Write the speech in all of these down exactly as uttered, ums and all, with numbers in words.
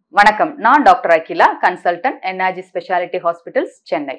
வணக்கம், நான் doctor Akila, consultant N R G Speciality Hospitals, Chennai.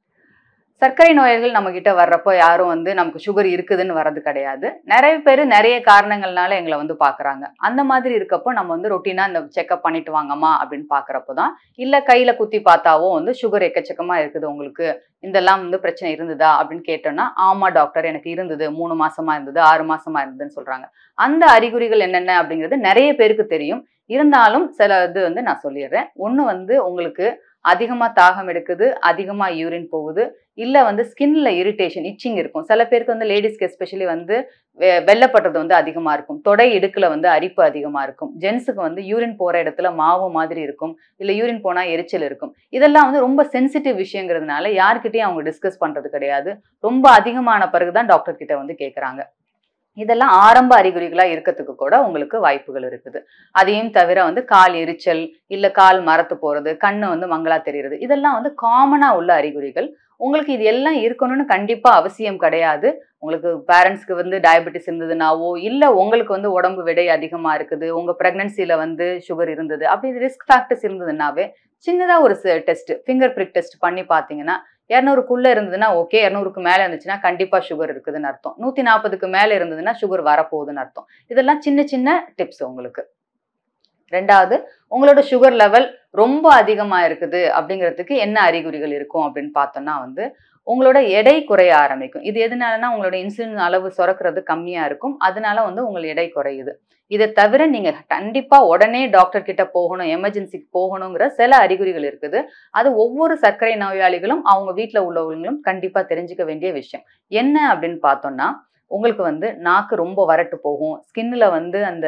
சர்க்கரை நோய்கள் நம்ம கிட்ட வர்றப்போ யாரும் வந்து நமக்கு சுகர் இருக்குதுன்னு வர்றது கிடையாது. நிறைய பேர் நிறைய காரணங்கள்னால எங்களை வந்து பார்க்குறாங்க. அந்த மாதிரி இருக்கப்போ நம்ம வந்து ரொட்டீனாக இந்த செக்அப் பண்ணிட்டு வாங்கம்மா அப்படின்னு பார்க்குறப்போ தான், இல்லை கையில் குத்தி பார்த்தாவோ வந்து சுகர் எக்கச்சக்கமாக இருக்குது உங்களுக்கு, இதெல்லாம் வந்து பிரச்சனை இருந்ததா அப்படின்னு கேட்டோம்னா, ஆமாம் டாக்டர் எனக்கு இருந்தது, மூணு மாசமா இருந்தது, ஆறு மாசமா இருந்ததுன்னு சொல்றாங்க. அந்த அறிகுறிகள் என்னென்ன அப்படிங்கிறது நிறைய பேருக்கு தெரியும். இருந்தாலும் சில இது வந்து நான் சொல்லிடுறேன். ஒன்று வந்து உங்களுக்கு அதிகமாக தாகம் எடுக்குது, அதிகமாக யூரின் போகுது, இல்லை வந்து ஸ்கின்ல இரிட்டேஷன் இச்சிங் இருக்கும். சில பேருக்கு வந்து லேடிஸ்க்கு எஸ்பெஷலி வந்து வெ வெள்ளப்படுறது வந்து அதிகமாக இருக்கும். தொடை இடுக்கில் வந்து அரிப்பு அதிகமாக இருக்கும். ஜென்ஸுக்கு வந்து யூரின் போகிற இடத்துல மாவு மாதிரி இருக்கும், இல்லை யூரின் போனால் எரிச்சல் இருக்கும். இதெல்லாம் வந்து ரொம்ப சென்சிட்டிவ் விஷயங்கிறதுனால யார்கிட்டையும் அவங்க டிஸ்கஸ் பண்ணுறது கிடையாது. ரொம்ப அதிகமான பிறகு தான் டாக்டர் கிட்ட வந்து கேட்குறாங்க. இதெல்லாம் ஆரம்ப அறிகுறிகளா இருக்கிறதுக்கு கூட உங்களுக்கு வாய்ப்புகள் இருக்குது. அதையும் தவிர வந்து கால் எரிச்சல், இல்ல கால் மரத்து போறது, கண்ணு வந்து மங்களா தெரியுறது, இதெல்லாம் வந்து காமனா உள்ள அறிகுறிகள். உங்களுக்கு இது எல்லாம் இருக்கணும்னு கண்டிப்பா அவசியம் கிடையாது. உங்களுக்கு பேரண்ட்ஸ்க்கு வந்து டயபெட்டிஸ் இருந்ததுனாவோ, இல்ல உங்களுக்கு வந்து உடம்பு விடை அதிகமா இருக்குது, உங்க பிரெக்னன்சில வந்து சுகர் இருந்தது, அப்படி ரிஸ்க் ஃபேக்டர்ஸ் இருந்ததுனாவே சின்னதா ஒரு டெஸ்ட், ஃபிங்கர் பிரிக் டெஸ்ட் பண்ணி பார்த்தீங்கன்னா, இருநூறுக்குள்ள இருந்ததுன்னா ஓகே, இருநூறுக்கு மேல இருந்துச்சுன்னா கண்டிப்பா சுகர் இருக்குதுன்னு அர்த்தம். நூத்தி நாற்பதுக்கு மேல இருந்ததுன்னா சுகர் வரப்போகுதுன்னு அர்த்தம். இதெல்லாம் சின்ன சின்ன டிப்ஸ் உங்களுக்கு. ரெண்டாவது, உங்களோட சுகர் லெவல் ரொம்ப அதிகமா இருக்குது அப்படிங்கிறதுக்கு என்ன அறிகுறிகள் இருக்கும் அப்படின்னு பார்த்தோம்னா வந்து, உங்களோட எடை குறைய ஆரம்பிக்கும். இது எதனாலனா உங்களோட இன்சுலின் அளவு சுரக்கிறது கம்மியா இருக்கும். அதனால வந்து உங்கள் எடை குறையுது. இதை தவிர நீங்க கண்டிப்பா உடனே டாக்டர் கிட்ட போகணும், எமர்ஜென்சிக்கு போகணுங்கிற சில அறிகுறிகள் இருக்குது. அது ஒவ்வொரு சர்க்கரை நோயாளிகளும் அவங்க வீட்டுல உள்ளவங்களும் கண்டிப்பா தெரிஞ்சுக்க வேண்டிய விஷயம். என்ன அப்படின்னு பார்த்தோம்னா, உங்களுக்கு வந்து நாக்கு ரொம்ப வறட்டு போகும், ஸ்கின்ல வந்து அந்த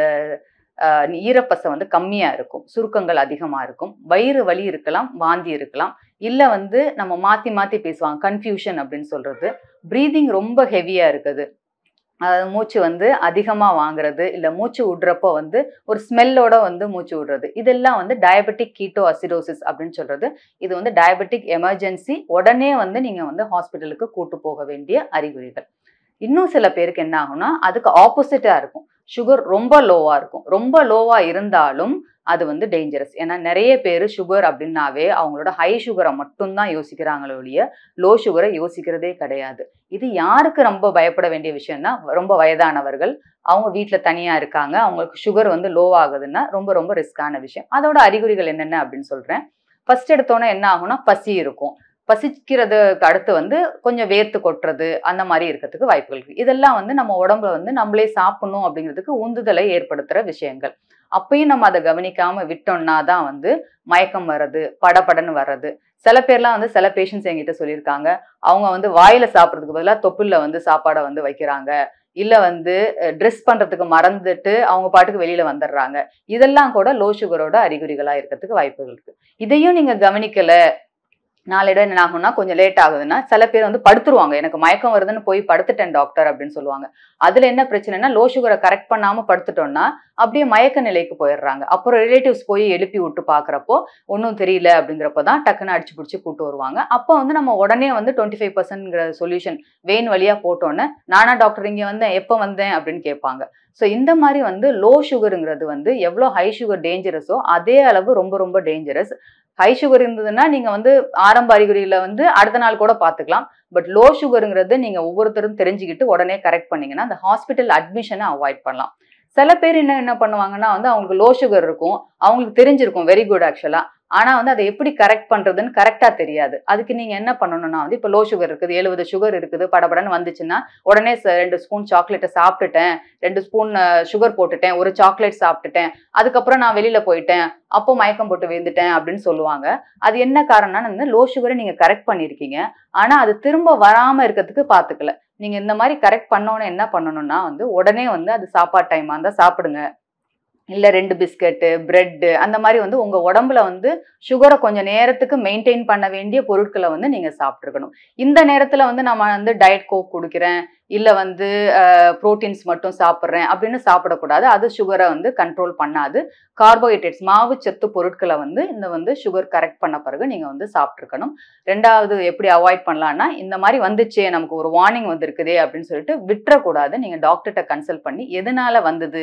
அஹ் ஈரப்பசை வந்து கம்மியா இருக்கும், சுருக்கங்கள் அதிகமா இருக்கும், வயிறு வலி இருக்கலாம், வாந்தி இருக்கலாம், இல்ல வந்து நம்ம மாத்தி மாத்தி பேசுவாங்க, கன்ஃபியூஷன் அப்படின்னு சொல்றது, பிரீதிங் ரொம்ப ஹெவியா இருக்குது, அதாவது மூச்சு வந்து அதிகமா வாங்குறது, இல்ல மூச்சு விடுறப்போ வந்து ஒரு ஸ்மெல்லோட வந்து மூச்சு விடுறது, இதெல்லாம் வந்து டயபெட்டிக் கீட்டோ அசிடோசிஸ் அப்படின்னு சொல்றது. இது வந்து டயபெட்டிக் எமர்ஜென்சி, உடனே வந்து நீங்க வந்து ஹாஸ்பிட்டலுக்கு கூட்டு போக வேண்டிய அறிகுறிகள். இன்னும் சில பேருக்கு என்ன ஆகும்னா அதுக்கு ஆப்போசிட்டா இருக்கும். சுகர் ரொம்ப லோவா இருக்கும். ரொம்ப லோவா இருந்தாலும் அது வந்து டேஞ்சரஸ். ஏன்னா நிறைய பேர் சுகர் அப்படின்னாவே அவங்களோட ஹை சுகரை மட்டும்தான் யோசிக்கிறாங்களே ஒழிய லோ சுகரை யோசிக்கிறதே கிடையாது. இது யாருக்கு ரொம்ப பயப்பட வேண்டிய விஷயம்னா, ரொம்ப வயதானவர்கள், அவங்க வீட்டில் தனியா இருக்காங்க, அவங்களுக்கு சுகர் வந்து லோ ஆகுதுன்னா ரொம்ப ரொம்ப ரிஸ்கான விஷயம். அதோட அறிகுறிகள் என்னென்ன அப்படின்னு சொல்றேன். ஃபர்ஸ்ட் எடுத்தோன்னே என்ன ஆகும்னா பசி இருக்கும். பசிக்கிறதுக்கு அடுத்து வந்து கொஞ்சம் வேர்த்து கொட்டுறது, அந்த மாதிரி இருக்கிறதுக்கு வாய்ப்புகள் இருக்கு. இதெல்லாம் வந்து நம்ம உடம்புல வந்து நம்மளே சாப்பிடணும் அப்படிங்கிறதுக்கு உந்துதலை ஏற்படுத்துற விஷயங்கள். அப்பயும் நம்ம அதை கவனிக்காம விட்டோம்னா தான் வந்து மயக்கம் வர்றது, படபடன்னு வர்றது. சில பேர்லாம் வந்து சில பேஷண்ட்ஸ் என்கிட்ட சொல்லியிருக்காங்க, அவங்க வந்து வாயில சாப்பிட்றதுக்கு பதிலாக தொப்புல வந்து சாப்பாடை வந்து வைக்கிறாங்க, இல்ல வந்து ட்ரெஸ் பண்றதுக்கு மறந்துட்டு அவங்க பாட்டுக்கு வெளியில வந்துடுறாங்க. இதெல்லாம் கூட லோ சுகரோட அறிகுறிகளா இருக்கிறதுக்கு வாய்ப்புகள் இருக்கு. இதையும் நீங்க கவனிக்கல, நாளையிட என்ன ஆகும்னா கொஞ்சம் லேட் ஆகுதுன்னா சில பேர் வந்து படுத்துருவாங்க, எனக்கு மயக்கம் வருதுன்னு போய் படுத்துட்டேன் டாக்டர் அப்படின்னு சொல்லுவாங்க. அதுல என்ன பிரச்சனைனா, லோ சுகரை கரெக்ட் பண்ணாம படுத்துட்டோம்னா அப்படியே மயக்க நிலைக்கு போயிடுறாங்க. அப்புறம் ரிலேட்டிவ்ஸ் போய் எழுப்பி விட்டு பாக்குறப்போ ஒன்றும் தெரியல அப்படிங்கிறப்பதான் டக்குன்னு அடிச்சு பிடிச்சி கூட்டு வருவாங்க. அப்போ வந்து நம்ம உடனே வந்து டுவெண்ட்டி ஃபைவ் பர்சன்ட்ங்கிற சொல்யூஷன் வெயின் வழியா போட்டோன்னே, நானா டாக்டர் இங்க வந்தேன், எப்போ வந்தேன் அப்படின்னு கேட்பாங்க. ஸோ இந்த மாதிரி வந்து லோ சுகருங்கிறது வந்து எவ்வளோ ஹை சுகர் டேஞ்சரஸோ அதே அளவு ரொம்ப ரொம்ப டேஞ்சரஸ். ஹை சுகர் இருந்ததுன்னா நீங்க வந்து ஆரம்ப அறிகுறியில வந்து அடுத்த நாள் கூட பார்த்துக்கலாம். பட் லோ சுகருங்கிறது நீங்க ஒவ்வொருத்தரும் தெரிஞ்சுக்கிட்டு உடனே கரெக்ட் பண்ணீங்கன்னா அந்த ஹாஸ்பிட்டல் அட்மிஷனை அவாய்ட் பண்ணலாம். சில பேர் என்ன என்ன பண்ணுவாங்கன்னா வந்து அவங்களுக்கு லோ சுகர் இருக்கும், அவங்களுக்கு தெரிஞ்சிருக்கும், வெரி குட் ஆக்சுவலா. ஆனா வந்து அதை எப்படி கரெக்ட் பண்றதுன்னு கரெக்டா தெரியாது. அதுக்கு நீங்க என்ன பண்ணணும்னா வந்து, இப்போ லோ சுகர் இருக்குது, எழுபது சுகர் இருக்குது, படபடன்னு வந்துச்சுன்னா உடனே ரெண்டு ஸ்பூன் சாக்லேட்டை சாப்பிட்டுட்டேன், ரெண்டு ஸ்பூன் சுகர் போட்டுட்டேன், ஒரு சாக்லேட் சாப்பிட்டுட்டேன், அதுக்கப்புறம் நான் வெளியில போயிட்டேன், அப்போ மயக்கம் போட்டு விழுந்துட்டேன் அப்படின்னு சொல்லுவாங்க. அது என்ன காரணம்னா வந்து லோ சுகரை நீங்க கரெக்ட் பண்ணிருக்கீங்க, ஆனா அது திரும்ப வராம இருக்கிறதுக்கு பாத்துக்கல. நீங்க இந்த மாதிரி கரெக்ட் பண்ணோன்னு என்ன பண்ணணும்னா வந்து உடனே வந்து அது சாப்பாடு டைமா இருந்தா சாப்பிடுங்க, இல்ல ரெண்டு பிஸ்கட்டு, பிரெட்டு, அந்த மாதிரி வந்து உங்க உடம்புல வந்து சுகரை கொஞ்சம் நேரத்துக்கு மெயின்டைன் பண்ண வேண்டிய பொருட்களை வந்து நீங்க சாப்பிட்டுருக்கணும். இந்த நேரத்துல வந்து நம்ம வந்து டயட் கோக் குடிக்கிறேன், இல்ல வந்து புரோட்டீன்ஸ் மட்டும் சாப்பிட்றேன் அப்படின்னு சாப்பிடக்கூடாது. அது சுகரை வந்து கண்ட்ரோல் பண்ணாது. கார்போஹைட்ரேட்ஸ், மாவு சத்து பொருட்களை வந்து இந்த வந்து சுகர் கரெக்ட் பண்ண பிறகு நீங்க வந்து சாப்பிட்டுருக்கணும். ரெண்டாவது எப்படி அவாய்ட் பண்ணலாம்னா, இந்த மாதிரி வந்துச்சே நமக்கு ஒரு வார்னிங் வந்திருக்குதே அப்படின்னு சொல்லிட்டு விட்டுறக்கூடாது. நீங்க டாக்டர்கிட்ட கன்சல்ட் பண்ணி எதனால வந்தது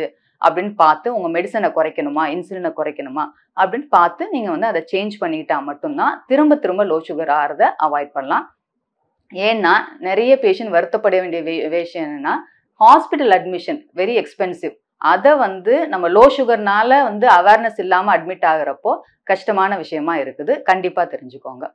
அப்படின்னு பார்த்து உங்க மெடிசனை குறைக்கணுமா, இன்சுலினை குறைக்கணுமா அப்படின்னு பார்த்து நீங்க வந்து அதை சேஞ்ச் பண்ணிக்கிட்டா மட்டும்தான் திரும்ப திரும்ப லோ சுகர் ஆகிறத அவாய்ட் பண்ணலாம். ஏன்னா நிறைய பேஷண்ட் வருத்தப்பட வேண்டிய விஷயம் என்னன்னா, ஹாஸ்பிட்டல் அட்மிஷன் வெரி எக்ஸ்பென்சிவ். அதை வந்து நம்ம லோ சுகர்னால வந்து அவேர்னஸ் இல்லாம அட்மிட் ஆகுறப்போ கஷ்டமான விஷயமா இருக்குது. கண்டிப்பா தெரிஞ்சுக்கோங்க.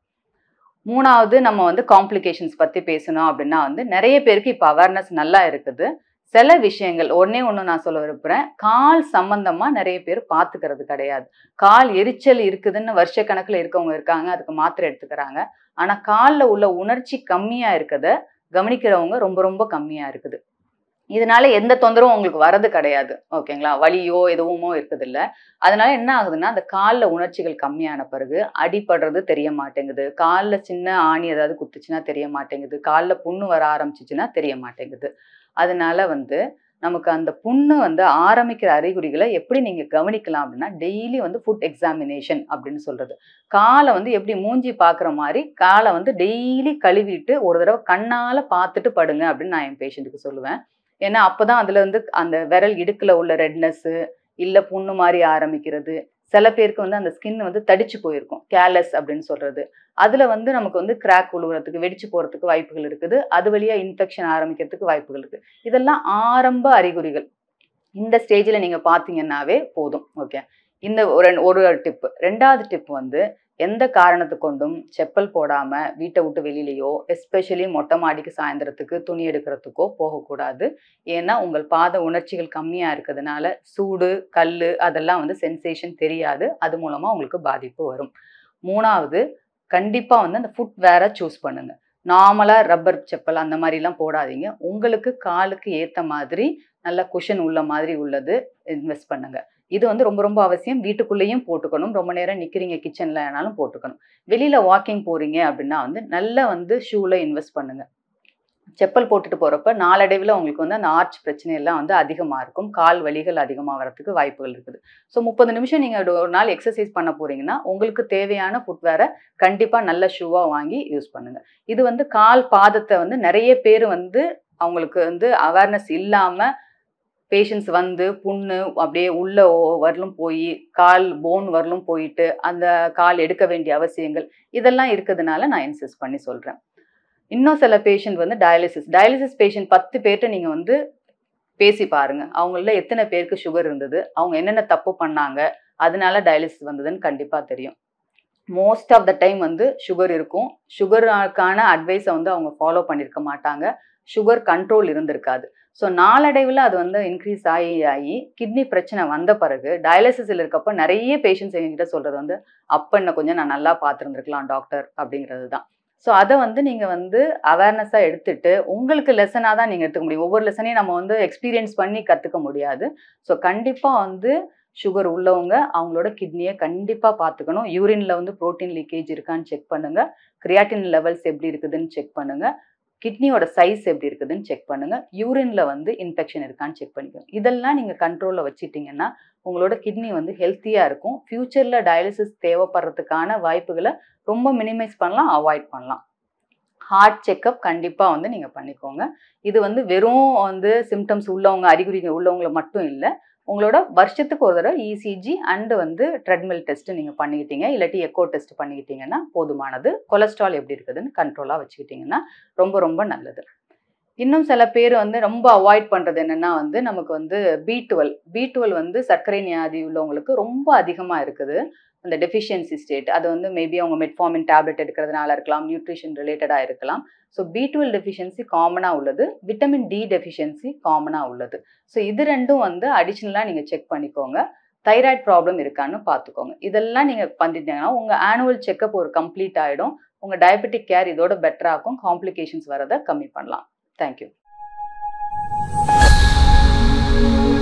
மூணாவது நம்ம வந்து காம்ப்ளிகேஷன்ஸ் பத்தி பேசணும் அப்படின்னா வந்து நிறைய பேருக்கு இப்போ அவேர்னஸ் நல்லா இருக்குது. சில விஷயங்கள் ஒன்னே ஒன்று நான் சொல்ல விரும்புகிறேன். கால் சம்பந்தமா நிறைய பேர் பார்த்துக்கிறது கிடையாது. கால் எரிச்சல் இருக்குதுன்னு வருஷ கணக்கில் இருக்கவங்க இருக்காங்க, அதுக்கு மாத்திரை எடுத்துக்கிறாங்க. ஆனால் காலில் உள்ள உணர்ச்சி கம்மியாக இருக்கதை கவனிக்கிறவங்க ரொம்ப ரொம்ப கம்மியாக இருக்குது. இதனால எந்த தொந்தரவும் உங்களுக்கு வரது கிடையாது. ஓகேங்களா, வலியோ எதுவுமோ இருக்குது இல்லை. அதனால என்ன ஆகுதுன்னா, அந்த காலில் உணர்ச்சிகள் கம்மியான பிறகு அடிபடுறது தெரிய மாட்டேங்குது, காலில் சின்ன ஆணி ஏதாவது குத்துச்சுன்னா தெரிய மாட்டேங்குது, காலில் புண்ணு வர ஆரம்பிச்சிச்சுன்னா தெரிய மாட்டேங்குது. அதனால வந்து நமக்கு அந்த புண்ணு வந்து ஆரம்பிக்கிற அறிகுறிகளை எப்படி நீங்க கவனிக்கலாம் அப்படின்னா, டெய்லி வந்து ஃபுட் எக்ஸாமினேஷன் அப்படின்னு சொல்றது. காலை வந்து எப்படி மூஞ்சி பார்க்குற மாதிரி காலை வந்து டெய்லி கழுவிட்டு ஒரு தடவை கண்ணால பார்த்துட்டு படுங்க அப்படின்னு நான் என் பேஷண்ட்டுக்கு சொல்லுவேன். ஏன்னா அப்பதான் அதுல வந்து அந்த விரல் இடுக்குல உள்ள ரெட்னஸ் இல்ல புண்ணு மாதிரி ஆரம்பிக்கிறது. சில பேருக்கு வந்து அந்த ஸ்கின் வந்து தடிச்சு போயிருக்கும், கேலஸ் அப்படின்னு சொல்றது. அதுல வந்து நமக்கு வந்து கிராக் உழுவுறதுக்கு, வெடிச்சு போறதுக்கு வாய்ப்புகள் இருக்குது. அது வழியா இன்ஃபெக்ஷன் ஆரம்பிக்கிறதுக்கு வாய்ப்புகள் இருக்கு. இதெல்லாம் ஆரம்ப அறிகுறிகள். இந்த ஸ்டேஜ்ல நீங்க பாத்தீங்கன்னாவே போதும். ஓகே, இந்த ஒரு ஒரு டிப். ரெண்டாவது டிப் வந்து எந்த காரணத்து கொண்டும் செப்பல் போடாம வீட்டை விட்டு வெளியிலையோ, எஸ்பெஷலி மொட்டை மாடிக்கு சாயந்தரத்துக்கு துணி எடுக்கிறதுக்கோ போகக்கூடாது. ஏன்னா உங்கள் பாத உணர்ச்சிகள் கம்மியா இருக்கிறதுனால சூடு, கல் அதெல்லாம் வந்து சென்சேஷன் தெரியாது. அது மூலமா உங்களுக்கு பாதிப்பு வரும். மூணாவது, கண்டிப்பா வந்து அந்த ஃபுட் வேற சூஸ் பண்ணுங்க. நார்மலா ரப்பர் செப்பல் அந்த மாதிரிலாம் போடாதீங்க. உங்களுக்கு காலுக்கு ஏத்த மாதிரி நல்ல குஷன் உள்ள மாதிரி உள்ளது இன்வெஸ்ட் பண்ணுங்க. இது வந்து ரொம்ப ரொம்ப அவசியம். வீட்டுக்குள்ளேயும் போட்டுக்கணும். ரொம்ப நேரம் நிக்கிறீங்க கிச்சன்லனாலும் போட்டுக்கணும். வெளியில வாக்கிங் போறீங்க அப்படின்னா வந்து நல்லா வந்து ஷூல இன்வெஸ்ட் பண்ணுங்க. செப்பல் போட்டுட்டு போறப்ப நாளடைவில் உங்களுக்கு வந்து அந்த ஆர்ச் பிரச்சனை எல்லாம் வந்து அதிகமா இருக்கும். கால் வலிகள் அதிகமாக வரதுக்கு வாய்ப்புகள் இருக்குது. ஸோ முப்பது நிமிஷம் நீங்க ஒரு நாள் எக்ஸசைஸ் பண்ண போறீங்கன்னா உங்களுக்கு தேவையான ஃபுட்வேரை கண்டிப்பா நல்ல ஷூவா வாங்கி யூஸ் பண்ணுங்க. இது வந்து கால் பாதத்தை வந்து நிறைய பேர் வந்து அவங்களுக்கு வந்து அவேர்னஸ் இல்லாம பேஷண்ட்ஸ் வந்து புண்ணு அப்படியே உள்ள வரலும் போய் கால் போன் வரலும் போயிட்டு அந்த கால் எடுக்க வேண்டிய அவசியங்கள் இதெல்லாம் இருக்கிறதுனால நான் இன்சிஸ்ட் பண்ணி சொல்றேன். இன்னும் சில பேஷண்ட் வந்து டயாலிசிஸ் டயாலிசிஸ் பேஷண்ட் பத்து பேர்கிட்ட நீங்க வந்து பேசி பாருங்க. அவங்கள எத்தனை பேருக்கு சுகர் இருந்தது, அவங்க என்னென்ன தப்பு பண்ணாங்க, அதனால டயாலிசிஸ் வந்ததுன்னு கண்டிப்பா தெரியும். மோஸ்ட் ஆஃப் த டைம் வந்து சுகர் இருக்கும். சுகருக்கான அட்வைஸை வந்து அவங்க ஃபாலோ பண்ணியிருக்க மாட்டாங்க. சுகர் கண்ட்ரோல் இருந்திருக்காது. ஸோ நாளடைவில் அது வந்து இன்க்ரீஸ் ஆகி ஆகி கிட்னி பிரச்சனை வந்த பிறகு டயாலிசிஸில் இருக்கப்போ நிறைய பேஷண்ட்ஸ் எங்ககிட்ட சொல்கிறது வந்து அப்போ இன்னும் கொஞ்சம் நான் நல்லா பார்த்துருந்துருக்கலாம் டாக்டர் அப்படிங்கிறது தான். ஸோ அதை வந்து நீங்கள் வந்து அவேர்னஸாக எடுத்துட்டு உங்களுக்கு லெசனாக தான் நீங்கள் எடுத்துக்க முடியும். ஒவ்வொரு லெசனையும் நம்ம வந்து எக்ஸ்பீரியன்ஸ் பண்ணி கற்றுக்க முடியாது. ஸோ கண்டிப்பாக வந்து சுகர் உள்ளவங்க அவங்களோட கிட்னியை கண்டிப்பாக பார்த்துக்கணும். யூரின்ல வந்து ப்ரோட்டீன் லீக்கேஜ் இருக்கான்னு செக் பண்ணுங்க. கிரியாட்டின் லெவல்ஸ் எப்படி இருக்குதுன்னு செக் பண்ணுங்க. கிட்னியோட சைஸ் எப்படி இருக்குதுன்னு செக் பண்ணுங்க. யூரின்ல வந்து இன்ஃபெக்ஷன் இருக்கான்னு செக் பண்ணிக்கோங்க. இதெல்லாம் நீங்க கண்ட்ரோல்ல வச்சுட்டீங்கன்னா உங்களோட கிட்னி வந்து ஹெல்த்தியா இருக்கும். ஃபியூச்சர்ல டயாலிசிஸ் தேவைப்படுறதுக்கான வாய்ப்புகளை ரொம்ப மினிமைஸ் பண்ணலாம், அவாய்ட் பண்ணலாம். ஹார்ட் செக்அப் கண்டிப்பா வந்து நீங்க பண்ணிக்கோங்க. இது வந்து வெறும் வந்து சிம்டம்ஸ் உள்ளவங்க, அறிகுறிகள் உள்ளவங்களை மட்டும் இல்லை. உங்களோட வருஷத்துக்கு ஒரு தடவை இசிஜி அண்ட் வந்து ட்ரெட்மில் டெஸ்ட் நீங்க பண்ணிக்கிட்டீங்க, இல்லாட்டி எக்கோ டெஸ்ட் பண்ணிக்கிட்டீங்கன்னா போதுமானது. கொலஸ்ட்ரால் எப்படி இருக்குதுன்னு கண்ட்ரோலா வச்சுக்கிட்டீங்கன்னா ரொம்ப ரொம்ப நல்லது. இன்னும் சில பேர் வந்து ரொம்ப அவாய்ட் பண்றது என்னன்னா வந்து நமக்கு வந்து பி டுவெல் பி டுவெல் வந்து சர்க்கரை வியாதி உள்ளவங்களுக்கு ரொம்ப அதிகமா இருக்குது. அந்த டெஃபிஷியன்சி ஸ்டேட் அது வந்து மேபி அவங்க மெட்ஃபார்மின் டேப்லெட் எடுக்கிறதுனால இருக்கலாம், நியூட்ரிஷன் ரிலேட்டடாக இருக்கலாம். ஸோ பி டுவெல் டெஃபிஷியன்சி காமனாக உள்ளது, விட்டமின் டி டெஃபிஷியன்சி காமனாக உள்ளது. ஸோ இது ரெண்டும் வந்து அடிஷ்னலாக நீங்கள் செக் பண்ணிக்கோங்க. தைராய்டு ப்ராப்ளம் இருக்கான்னு பார்த்துக்கோங்க. இதெல்லாம் நீங்கள் பண்ணிட்டீங்கன்னா உங்கள் ஆனுவல் செக்அப் ஒரு கம்ப்ளீட் ஆகிடும். உங்கள் டயபெட்டிக் கேர் இதோட பெட்டராகும், காம்ப்ளிகேஷன்ஸ் வரதை கம்மி பண்ணலாம். தேங்க்யூ.